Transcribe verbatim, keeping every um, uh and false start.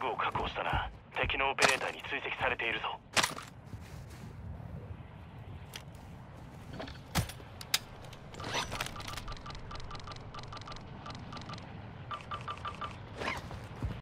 グを確保したな。敵のオペレーターに追跡されているぞ。